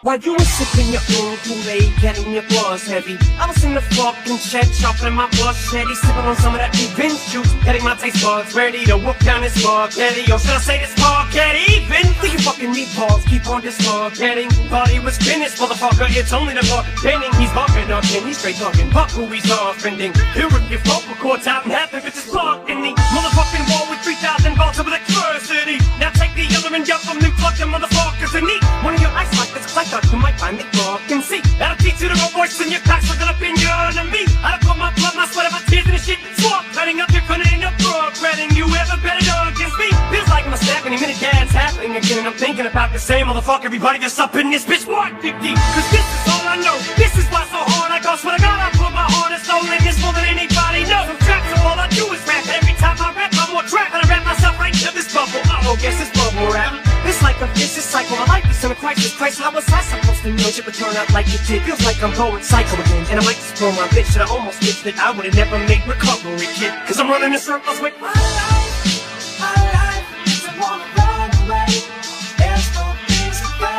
While you were sipping your own Kool-Aid, getting your claws heavy, I was in the fucking shed, sharpening my machete, sipping on some of that revenge juice, getting my taste buds ready to whoop down this spaghetti. Or should I say this spaghetti? Even do you fucking meatballs keep on this forgetting? Party was finished, motherfucker, it's only the bartending. He's bumping up and he's straight talking, fuck who he's offending. He'll rip your vocal cords out and half the bitches plugged in the motherfucking wall with 3,000 volts of electricity. Now take the other and jump from them fucking motherfuckers and eat one of your ice like this. I thought you might find me fucking see. That'll teach you the real voice in your cocks looking up in your enemy. I done put my blood, my sweat, and my tears in the shit. Swap, cutting up your front and up regretting you ever better dog against me. Feels like I'm a step any minute, yeah, it's happening again. And I'm thinking about the same motherfucker, everybody that's up in this bitch 150. Cause this is all I know, this is why so hard I go. Swear to God, I put my heart and soul in this more than anybody knows. I'm trapped, so all I do is rap. Every time I rap, I'm more trapped. And I rap myself right into this bubble. Oh, guess it's bubble rap. It's like a vicious cycle, my life is in a crisis. Christ, how was I supposed to know shit would turn out like it did? Feels like I'm going psycho again, and I might just blow my bitch. And I almost bitched that I would've never made recovery, kid. Cause I'm running in circles with my life is a wanna run away. There's no place to go,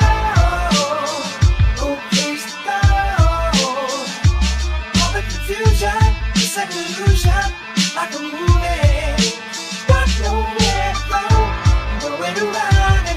no place to go. All the confusion is an illusion, like a movie. Got nowhere to go, nowhere to run.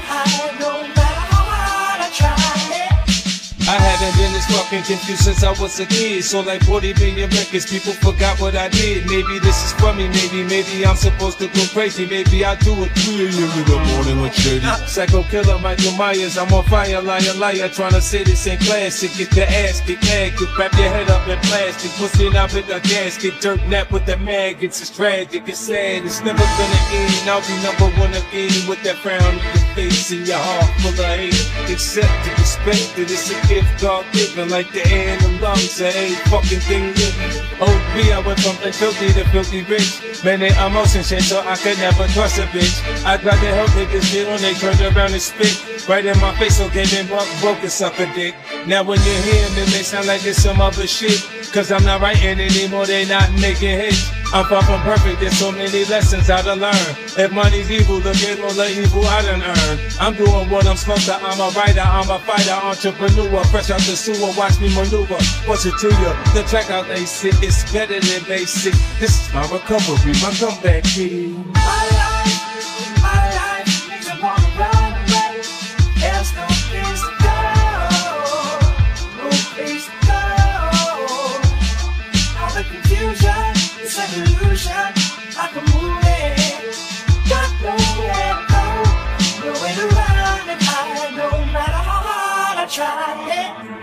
I haven't been this fucking confused since I was a kid. So like 40 billion records, people forgot what I did. Maybe this is for me, maybe I'm supposed to go crazy. Maybe I do it 3 a.m. in the morning with shady. Psycho killer Michael Myers, I'm on fire, liar, trying to say this ain't classic. Get the ass, get nagged, wrap your head up in plastic. Pussy out with a gasket, dirt nap with the maggots. It's tragic, it's sad, it's never gonna end. I'll be #1 again with that frown on your face and your heart full of hate. Accept it, respect it, it's a gift God given, like the air and the lungs of every fucking thing living. OB, I went from the filthy to filthy rich. Many emotions shit, so I could never trust a bitch. I'd rather help niggas get on, they turned around and spit right in my face, so gave me broke and suck a dick. Now when you hear them, they sound like it's some other shit. Cause I'm not writing anymore, they not making hits. I'm far from perfect, there's so many lessons I done learn. If money's evil, look at all the evil I done earned. I'm doing what I'm supposed to, I'm a writer, I'm a fighter, entrepreneur. Fresh out the sewer, watch me maneuver. What's it to you? The track out they sit, it's better than basic. This is my recovery, my comeback kid. My life makes me wanna run away. There's no place to go, no place to go. All the confusion, it's an illusion, like a movie. Got nowhere to go, nowhere to run and hide. No matter how hard I try,